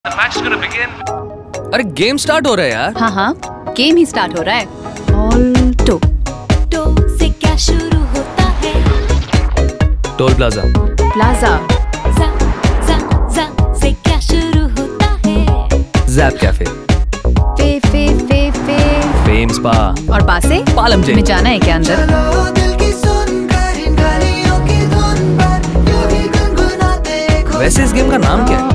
अरे game start हो रहा है यार। हाँ, गेम ही स्टार्ट हो रहा है। ऑल्टो से क्या शुरू होता है? Toll plaza. प्लाजा से क्या शुरू होता है? Zap cafe. Fame spa. और पा से पालम जे। में जाना है क्या अंदर? वैसे इस गेम का नाम क्या है?